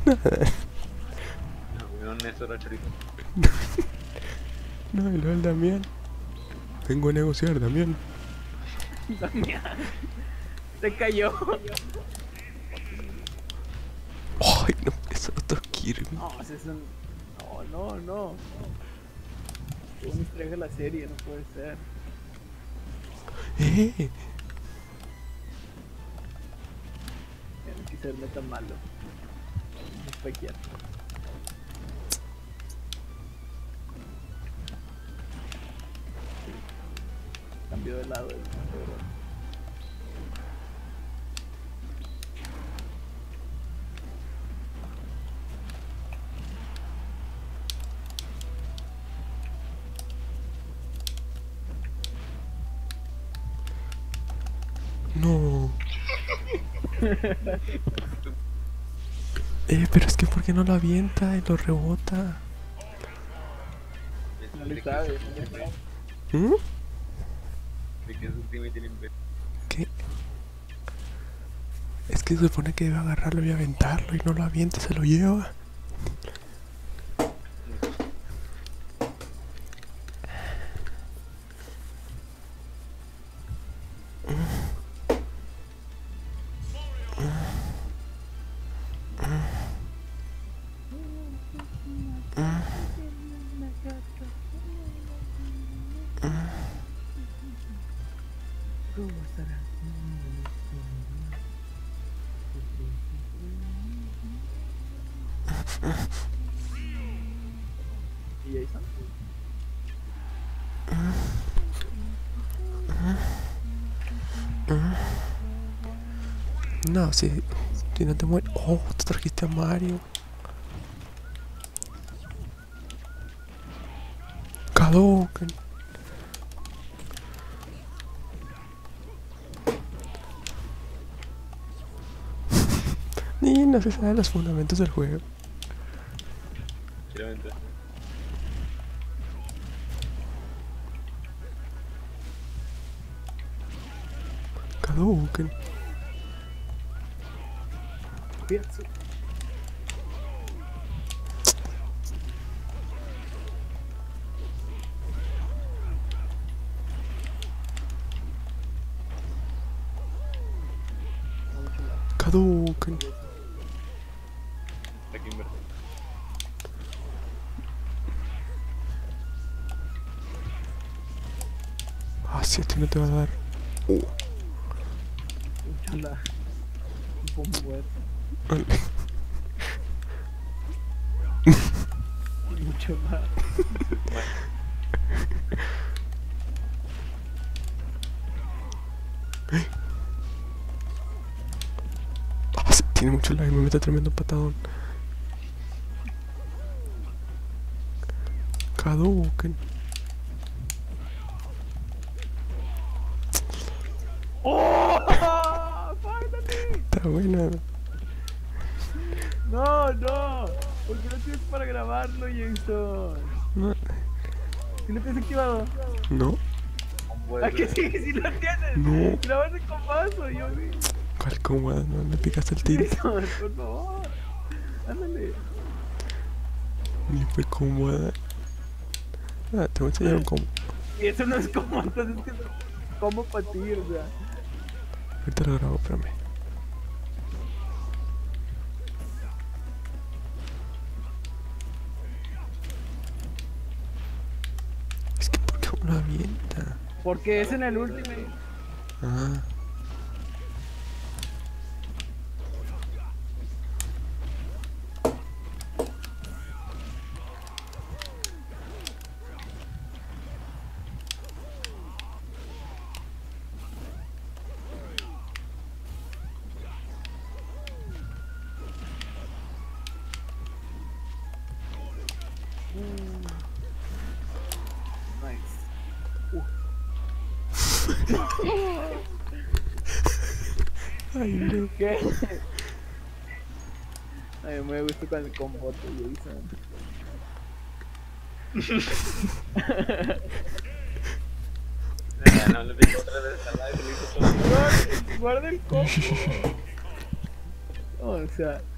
No, weón, eso era chorizo. No, y luego el Damián. Vengo a negociar, Damián. Damián, se cayó. Ay, no, eso otro Kirby. No, ese es un... No. Qué un estrés de la serie, no puede ser. ¡Eh! Ya no quise verme tan malo. No fue quieto. Cambio de lado. No. Pero es que ¿por qué no lo avienta y lo rebota? No le sabe, no le sabe. ¿Mm? De que es Ultimate Impact. ¿Qué? Es que se supone que debe agarrarlo y aventarlo y no lo avienta, se lo lleva. ¿Cómo estará? ¿Y Jason? No, si no te mueres. Oh, te trajiste a Mario. Caducan. Ni no se sabe los fundamentos del juego. Quiero aventar. Caducan. Pienso. Caducan. Hay que invertir. Ah, si a ti no te va a dar. Chala. Un poco muerto. Mucho más. Ah, sí, tiene mucho lag, me mete tremendo patadón. Caducan. ¡Oh! ¡Finally! Está buena. No. ¿Por qué no tienes para grabarlo, Jason? No. ¿Sí lo tienes activado? No. ¿A que sí? ¿Sí lo tienes? No. Grabaste con paso, yo vi. ¿Cuál cómoda? No me picaste el tiro. Jason, por favor. Ándale. Ni fue cómoda. Ah, te voy a enseñar un combo. Y eso no es como, entonces, ¿qué es como para ti, o sea? Ahorita lo grabo, espérame. Es que ¿por qué uno lo avienta? Porque es en el Ultimate. Ah. Nice. Ay, no. ¿Qué? A mí me gusta con el combo de Jason. No le dije otra vez al live, le hice todo. Guarda el combo. O sea,